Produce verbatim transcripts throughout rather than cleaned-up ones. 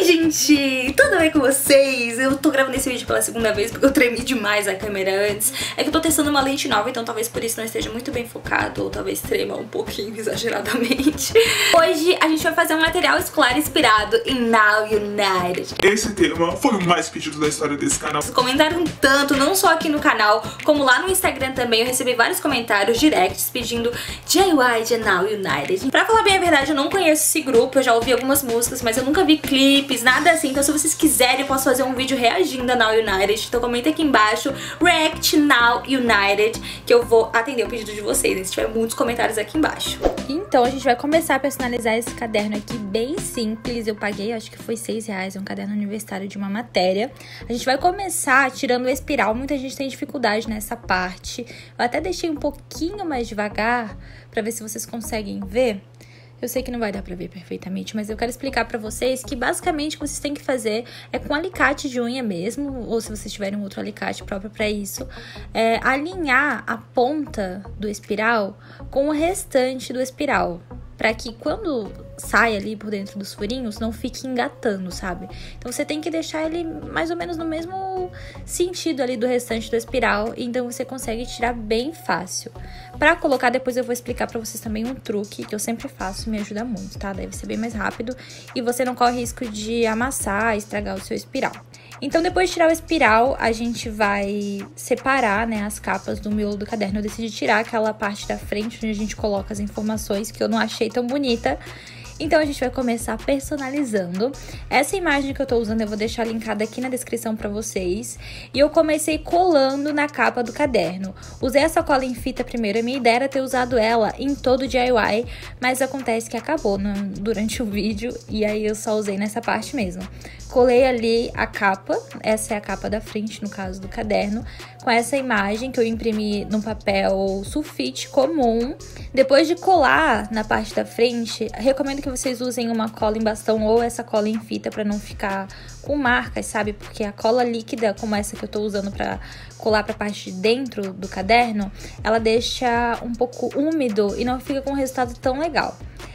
gente! Tudo bem com vocês? Eu tô gravando esse vídeo pela segunda vez porque eu tremi demais a câmera antes. É que eu tô testando uma lente nova, então talvez por isso não esteja muito bem focado, ou talvez trema um pouquinho exageradamente. Hoje a gente vai fazer um material escolar inspirado em Now United. Esse tema foi o mais pedido da história desse canal. Vocês comentaram tanto, não só aqui no canal, como lá no Instagram também. Eu recebi vários comentários directs pedindo D I Y de Now United. Pra falar bem a verdade, eu não conheço esse grupo, eu já ouvi algumas músicas, mas eu nunca vi clipes, nada assim. Então se vocês quiserem, eu posso fazer um vídeo reagindo a Now United. Então comenta aqui embaixo, React Now United, que eu vou atender o pedido de vocês, né? Se tiver muitos comentários aqui embaixo. Então a gente vai começar a personalizar esse caderno aqui bem simples. Eu paguei, acho que foi seis reais, é um caderno universitário de uma matéria. A gente vai começar tirando o espiral. Muita gente tem dificuldade nessa parte. Eu até deixei um pouquinho mais devagar pra ver se vocês conseguem ver. Eu sei que não vai dar pra ver perfeitamente, mas eu quero explicar pra vocês que basicamente o que vocês têm que fazer é com alicate de unha mesmo, ou se vocês tiverem um outro alicate próprio pra isso, é alinhar a ponta do espiral com o restante do espiral, pra que quando sai ali por dentro dos furinhos, não fique engatando, sabe? Então você tem que deixar ele mais ou menos no mesmo sentido ali do restante do espiral, então você consegue tirar bem fácil. Pra colocar, depois eu vou explicar pra vocês também um truque que eu sempre faço e me ajuda muito, tá? Deve ser bem mais rápido e você não corre risco de amassar, estragar o seu espiral. Então, depois de tirar o espiral, a gente vai separar, né, as capas do miolo do caderno. Eu decidi tirar aquela parte da frente onde a gente coloca as informações, que eu não achei tão bonita. Então, a gente vai começar personalizando. Essa imagem que eu tô usando, eu vou deixar linkada aqui na descrição pra vocês. E eu comecei colando na capa do caderno. Usei essa cola em fita primeiro. A minha ideia era ter usado ela em todo o D I Y, mas acontece que acabou no, durante o vídeo. E aí, eu só usei nessa parte mesmo. Colei ali a capa, essa é a capa da frente, no caso do caderno, com essa imagem que eu imprimi no papel sulfite comum. Depois de colar na parte da frente, recomendo que vocês usem uma cola em bastão ou essa cola em fita para não ficar com marcas, sabe? Porque a cola líquida, como essa que eu tô usando para colar para a parte de dentro do caderno, ela deixa um pouco úmido e não fica com um resultado tão legal.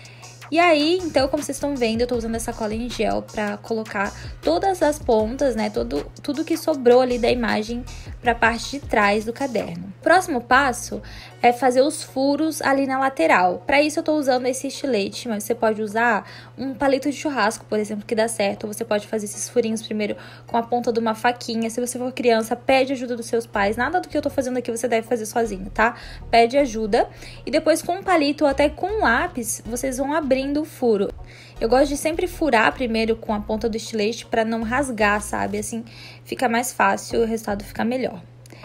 E aí, então, como vocês estão vendo, eu tô usando essa cola em gel pra colocar todas as pontas, né, todo, tudo que sobrou ali da imagem pra parte de trás do caderno. O próximo passo é fazer os furos ali na lateral. Pra isso eu tô usando esse estilete, mas você pode usar um palito de churrasco, por exemplo, que dá certo. Ou você pode fazer esses furinhos primeiro com a ponta de uma faquinha. Se você for criança, pede ajuda dos seus pais. Nada do que eu tô fazendo aqui você deve fazer sozinho, tá? Pede ajuda. E depois com um palito ou até com um lápis, vocês vão abrindo o furo. Eu gosto de sempre furar primeiro com a ponta do estilete para não rasgar, sabe? Assim fica mais fácil e o resultado fica melhor.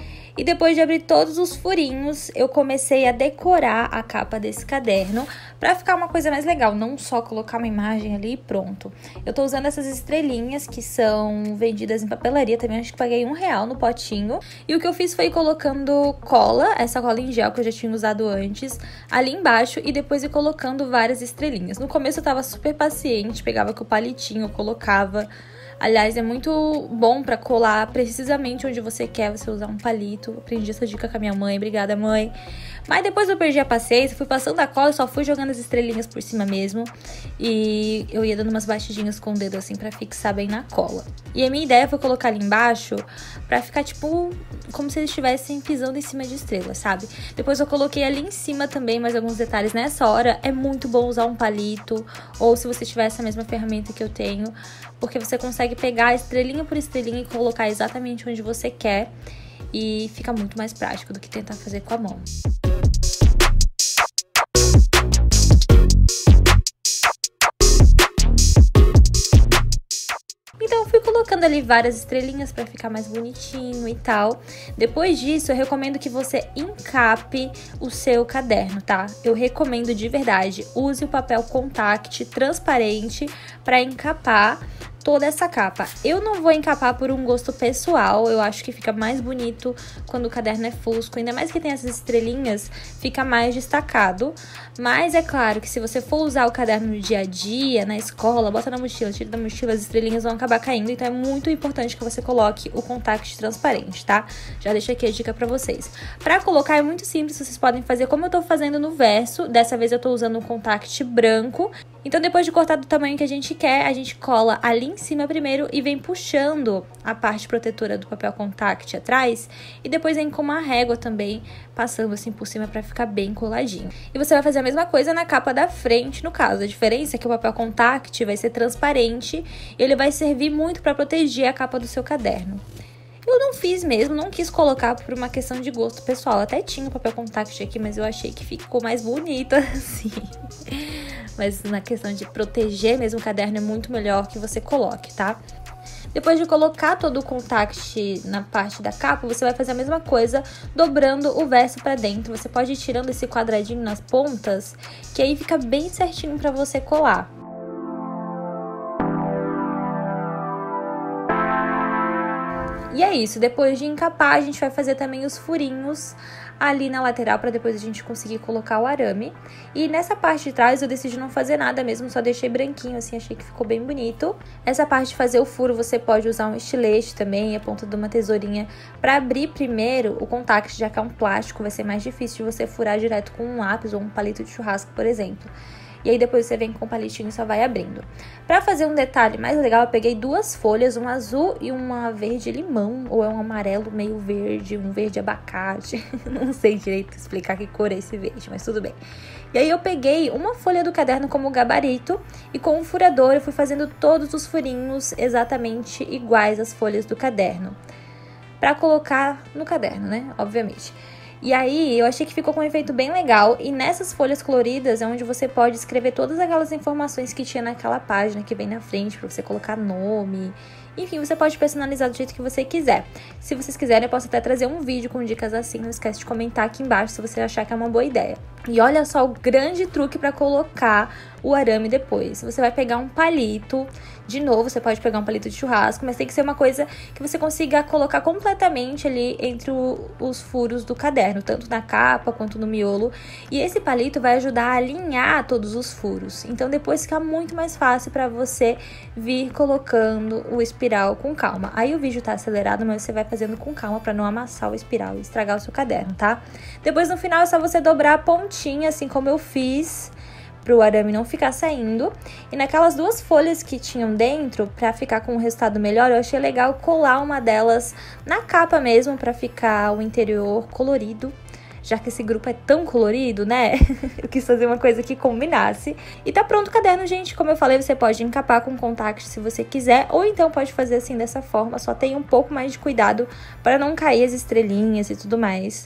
E depois de abrir todos os furinhos, eu comecei a decorar a capa desse caderno pra ficar uma coisa mais legal, não só colocar uma imagem ali e pronto. Eu tô usando essas estrelinhas que são vendidas em papelaria também, acho que paguei um real no potinho. E o que eu fiz foi ir colocando cola, essa cola em gel que eu já tinha usado antes, ali embaixo e depois ir colocando várias estrelinhas. No começo eu tava super paciente, pegava com o palitinho, colocava... Aliás, é muito bom pra colar precisamente onde você quer você usar um palito. Aprendi essa dica com a minha mãe, obrigada, mãe. Mas depois eu perdi a paciência, fui passando a cola e só fui jogando as estrelinhas por cima mesmo. E eu ia dando umas batidinhas com o dedo assim pra fixar bem na cola. E a minha ideia foi colocar ali embaixo pra ficar tipo como se eles estivessem pisando em cima de estrelas, sabe? Depois eu coloquei ali em cima também mais alguns detalhes. Nessa hora é muito bom usar um palito, ou se você tiver essa mesma ferramenta que eu tenho, porque você consegue pegar estrelinha por estrelinha e colocar exatamente onde você quer e fica muito mais prático do que tentar fazer com a mão. Então eu fui colocando ali várias estrelinhas para ficar mais bonitinho e tal. Depois disso, eu recomendo que você encape o seu caderno, tá? Eu recomendo de verdade, use o papel contact transparente para encapar toda essa capa. Eu não vou encapar por um gosto pessoal, eu acho que fica mais bonito quando o caderno é fusco, ainda mais que tem essas estrelinhas, fica mais destacado. Mas é claro que se você for usar o caderno no dia a dia, na escola, bota na mochila, tira da mochila, as estrelinhas vão acabar caindo, então é muito importante que você coloque o contact transparente, tá? Já deixo aqui a dica pra vocês. Pra colocar é muito simples, vocês podem fazer como eu tô fazendo no verso, dessa vez eu tô usando um contact branco, Então depois de cortar do tamanho que a gente quer, a gente cola ali em cima primeiro e vem puxando a parte protetora do papel contact atrás. E depois vem com uma régua também, passando assim por cima pra ficar bem coladinho. E você vai fazer a mesma coisa na capa da frente, no caso. A diferença é que o papel contact vai ser transparente e ele vai servir muito pra proteger a capa do seu caderno. Eu não fiz mesmo, não quis colocar por uma questão de gosto pessoal. Até tinha o papel contact aqui, mas eu achei que ficou mais bonito assim. Mas na questão de proteger mesmo o caderno é muito melhor que você coloque, tá? Depois de colocar todo o contact na parte da capa, você vai fazer a mesma coisa, dobrando o verso pra dentro. Você pode ir tirando esse quadradinho nas pontas, que aí fica bem certinho pra você colar. E é isso, depois de encapar, a gente vai fazer também os furinhos ali na lateral para depois a gente conseguir colocar o arame. E nessa parte de trás eu decidi não fazer nada mesmo, só deixei branquinho assim, achei que ficou bem bonito. Essa parte de fazer o furo você pode usar um estilete também, a ponta de uma tesourinha para abrir primeiro o contact, já que é um plástico, vai ser mais difícil de você furar direto com um lápis ou um palito de churrasco, por exemplo. E aí depois você vem com o palitinho e só vai abrindo. Pra fazer um detalhe mais legal, eu peguei duas folhas, uma azul e uma verde limão, ou é um amarelo meio verde, um verde abacate. Não sei direito explicar que cor é esse verde, mas tudo bem. E aí eu peguei uma folha do caderno como gabarito e com um furador eu fui fazendo todos os furinhos exatamente iguais às folhas do caderno. Pra colocar no caderno, né? Obviamente. E aí, eu achei que ficou com um efeito bem legal. E nessas folhas coloridas é onde você pode escrever todas aquelas informações que tinha naquela página que vem na frente, pra você colocar nome. Enfim, você pode personalizar do jeito que você quiser. Se vocês quiserem, eu posso até trazer um vídeo com dicas assim. Não esquece de comentar aqui embaixo se você achar que é uma boa ideia. E olha só o grande truque pra colocar o arame depois. Você vai pegar um palito. De novo, você pode pegar um palito de churrasco, mas tem que ser uma coisa que você consiga colocar completamente ali entre o, os furos do caderno, tanto na capa quanto no miolo. E esse palito vai ajudar a alinhar todos os furos. Então depois fica muito mais fácil para você vir colocando o espiral com calma. Aí o vídeo tá acelerado, mas você vai fazendo com calma para não amassar o espiral e estragar o seu caderno, tá? Depois no final é só você dobrar a pontinha, assim como eu fiz, para o arame não ficar saindo. E naquelas duas folhas que tinham dentro, para ficar com um resultado melhor, eu achei legal colar uma delas na capa mesmo, para ficar o interior colorido. Já que esse grupo é tão colorido, né? Eu quis fazer uma coisa que combinasse. E tá pronto o caderno, gente. Como eu falei, você pode encapar com contact se você quiser. Ou então pode fazer assim, dessa forma. Só tenha um pouco mais de cuidado para não cair as estrelinhas e tudo mais.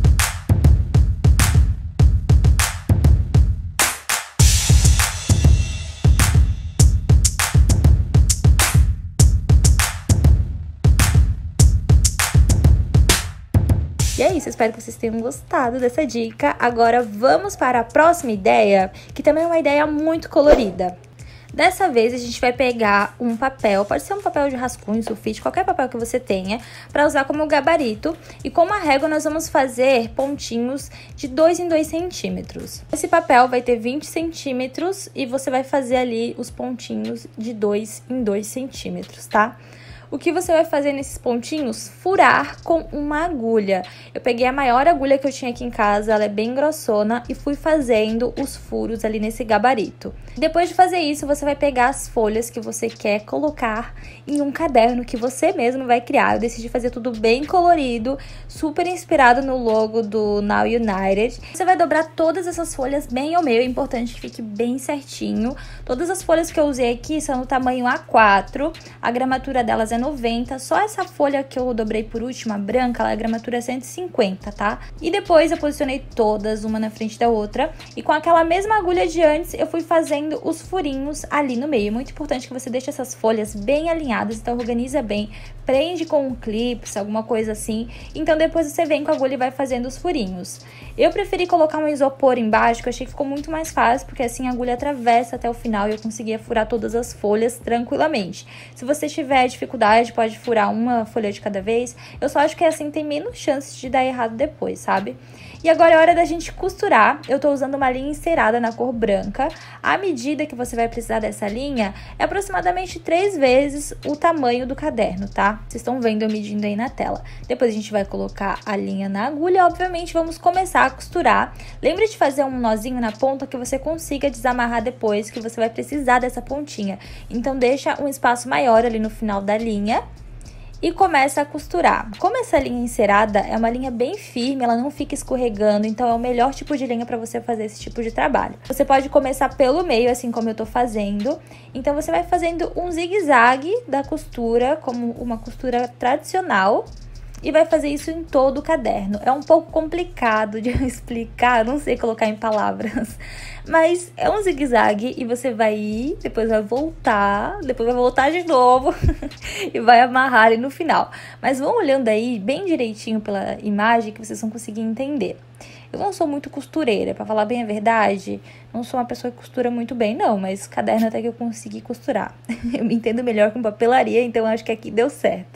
E é isso, espero que vocês tenham gostado dessa dica. Agora vamos para a próxima ideia, que também é uma ideia muito colorida. Dessa vez a gente vai pegar um papel, pode ser um papel de rascunho, sulfite, qualquer papel que você tenha, para usar como gabarito. E com uma régua nós vamos fazer pontinhos de dois em dois centímetros. Esse papel vai ter vinte centímetros e você vai fazer ali os pontinhos de dois em dois centímetros, tá? O que você vai fazer nesses pontinhos? Furar com uma agulha. Eu peguei a maior agulha que eu tinha aqui em casa, ela é bem grossona, e fui fazendo os furos ali nesse gabarito. Depois de fazer isso, você vai pegar as folhas que você quer colocar em um caderno que você mesmo vai criar. Eu decidi fazer tudo bem colorido, super inspirado no logo do Now United. Você vai dobrar todas essas folhas bem ao meio, é importante que fique bem certinho. Todas as folhas que eu usei aqui são no tamanho A quatro, a gramatura delas é noventa, só essa folha que eu dobrei por última, branca, ela é gramatura cento e cinquenta, tá? E depois eu posicionei todas, uma na frente da outra, e com aquela mesma agulha de antes, eu fui fazendo os furinhos ali no meio. É muito importante que você deixe essas folhas bem alinhadas, então organiza bem, prende com um clips, alguma coisa assim, então depois você vem com a agulha e vai fazendo os furinhos. Eu preferi colocar um isopor embaixo, que eu achei que ficou muito mais fácil, porque assim a agulha atravessa até o final e eu conseguia furar todas as folhas tranquilamente. Se você tiver dificuldade, pode furar uma folha de cada vez, eu só acho que assim tem menos chances de dar errado depois, sabe? E agora é hora da gente costurar. Eu tô usando uma linha encerada na cor branca. A medida que você vai precisar dessa linha é aproximadamente três vezes o tamanho do caderno, tá? Vocês estão vendo eu medindo aí na tela. Depois a gente vai colocar a linha na agulha. Obviamente, vamos começar a costurar. Lembre de fazer um nozinho na ponta que você consiga desamarrar depois, que você vai precisar dessa pontinha. Então, deixa um espaço maior ali no final da linha e começa a costurar. Como essa linha encerada é uma linha bem firme, ela não fica escorregando, então é o melhor tipo de linha para você fazer esse tipo de trabalho. Você pode começar pelo meio, assim como eu tô fazendo. Então você vai fazendo um zigue-zague da costura, como uma costura tradicional, e vai fazer isso em todo o caderno. É um pouco complicado de explicar, não sei colocar em palavras, mas é um zigue-zague e você vai ir, depois vai voltar, depois vai voltar de novo e vai amarrar ali no final. Mas vão olhando aí bem direitinho pela imagem que vocês vão conseguir entender. Eu não sou muito costureira, pra falar bem a verdade, não sou uma pessoa que costura muito bem, não, mas caderno até que eu consegui costurar. Eu me entendo melhor com papelaria, então acho que aqui deu certo.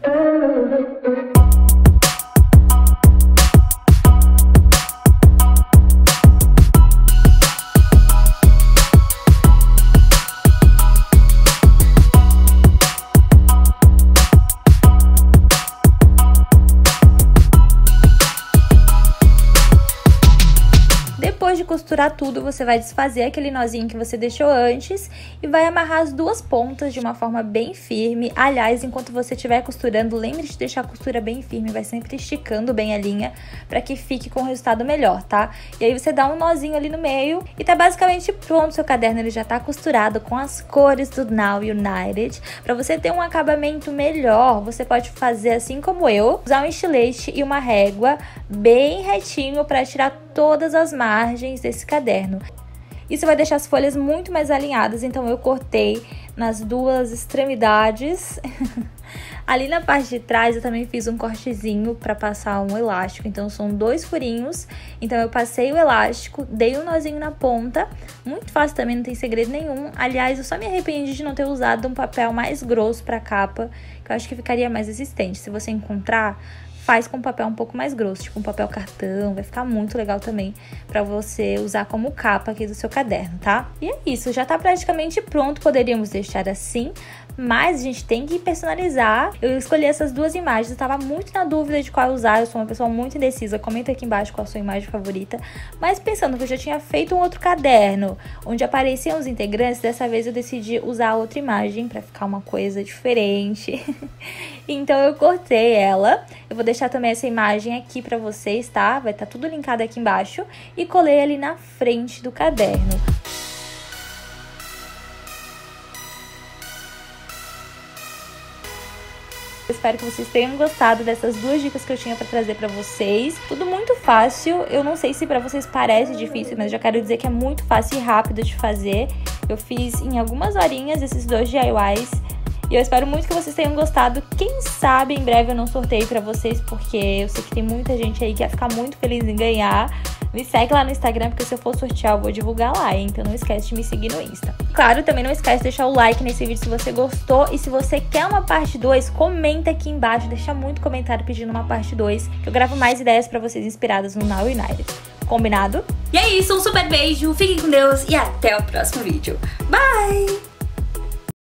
Depois de costurar tudo, você vai desfazer aquele nozinho que você deixou antes e vai amarrar as duas pontas de uma forma bem firme. Aliás, enquanto você estiver costurando, lembre de deixar a costura bem firme, vai sempre esticando bem a linha para que fique com um resultado melhor, tá? E aí você dá um nozinho ali no meio e tá basicamente pronto. Seu caderno ele já tá costurado com as cores do Now United. Para você ter um acabamento melhor, você pode fazer assim como eu, usar um estilete e uma régua bem retinho para tirar todas as margens desse caderno. Isso vai deixar as folhas muito mais alinhadas, então eu cortei nas duas extremidades. Ali na parte de trás eu também fiz um cortezinho para passar um elástico, então são dois furinhos. Então eu passei o elástico, dei um nozinho na ponta, muito fácil também, não tem segredo nenhum. Aliás, eu só me arrependi de não ter usado um papel mais grosso para capa, que eu acho que ficaria mais resistente. Se você encontrar, faz com papel um pouco mais grosso, tipo um papel cartão, vai ficar muito legal também pra você usar como capa aqui do seu caderno, tá? E é isso, já tá praticamente pronto, poderíamos deixar assim, mas a gente tem que personalizar. Eu escolhi essas duas imagens, eu tava muito na dúvida de qual usar, eu sou uma pessoa muito indecisa, comenta aqui embaixo qual a sua imagem favorita, mas pensando que eu já tinha feito um outro caderno, onde apareciam os integrantes, dessa vez eu decidi usar outra imagem pra ficar uma coisa diferente. Então eu cortei ela, eu vou deixar também essa imagem aqui pra vocês, tá? Vai estar tudo linkado aqui embaixo, e colei ali na frente do caderno. Eu espero que vocês tenham gostado dessas duas dicas que eu tinha pra trazer pra vocês. Tudo muito fácil, eu não sei se pra vocês parece difícil, mas já quero dizer que é muito fácil e rápido de fazer. Eu fiz em algumas horinhas esses dois D I Ys. E eu espero muito que vocês tenham gostado. Quem sabe em breve eu não sorteio pra vocês, porque eu sei que tem muita gente aí que vai ficar muito feliz em ganhar. Me segue lá no Instagram, porque se eu for sortear eu vou divulgar lá, hein? Então não esquece de me seguir no Insta. Claro, também não esquece de deixar o like nesse vídeo se você gostou. E se você quer uma parte dois, comenta aqui embaixo. Deixa muito comentário pedindo uma parte dois, que eu gravo mais ideias pra vocês inspiradas no Now United. Combinado? E é isso, um super beijo, fiquem com Deus e até o próximo vídeo. Bye!